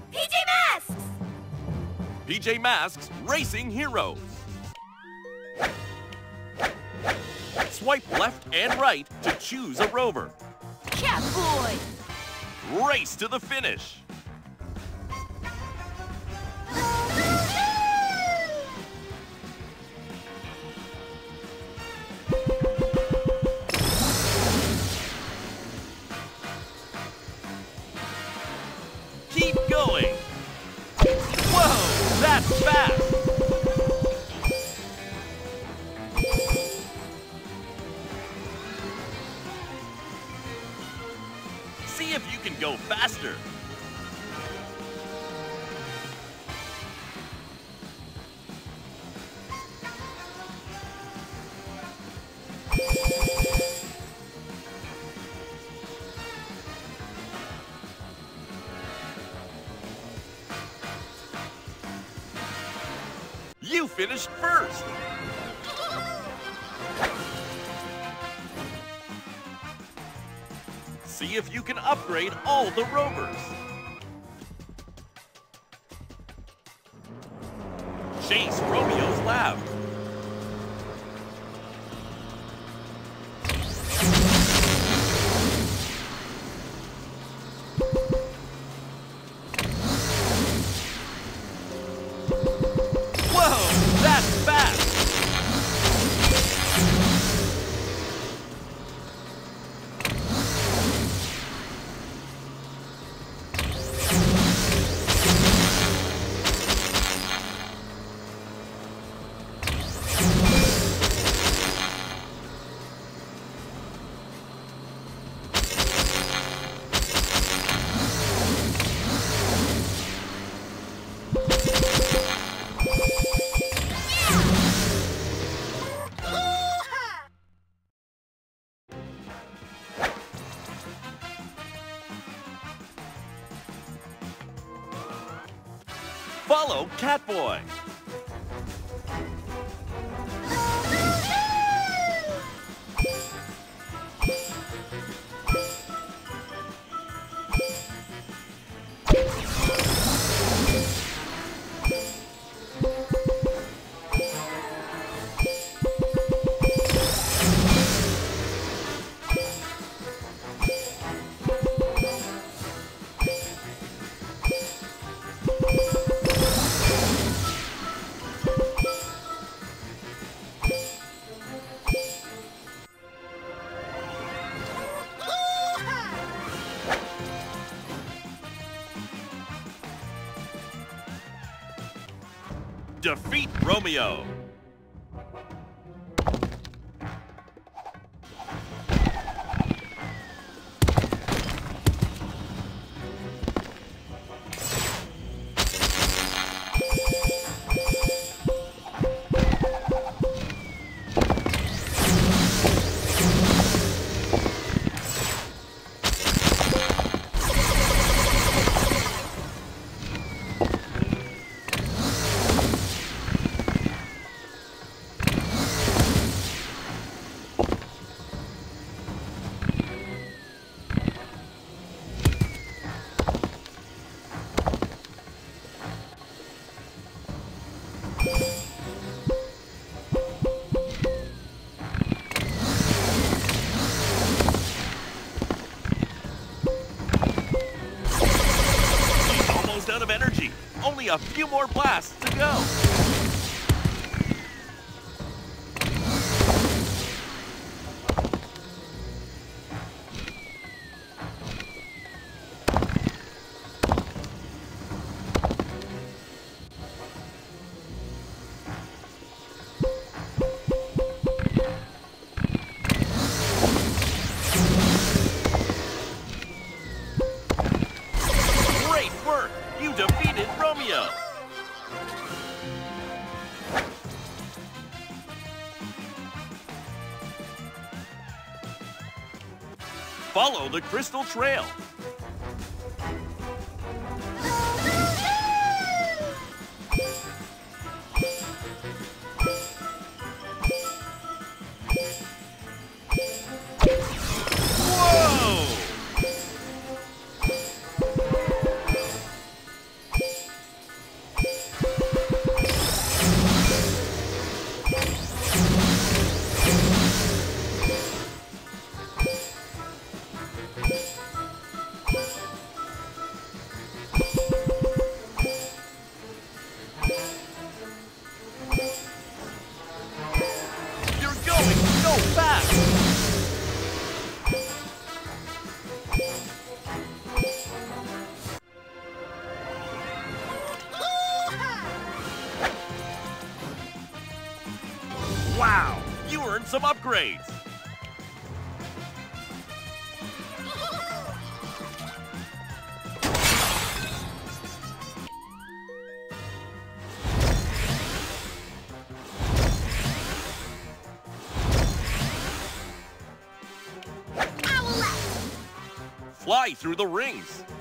PJ Masks! PJ Masks Racing Heroes. Swipe left and right to choose a rover. Catboy! Race to the finish. Keep going. Whoa, that's fast. See if you can go faster. You finished first. See if you can upgrade all the rovers. Chase Romeo's lab. Whoa, that's fast. Follow Catboy. Defeat Romeo. Out of energy. Only a few more blasts to go. Great work! You defeated Romeo! Follow the Crystal Trail. Whoa! some upgrades. Owlette. Fly through the rings.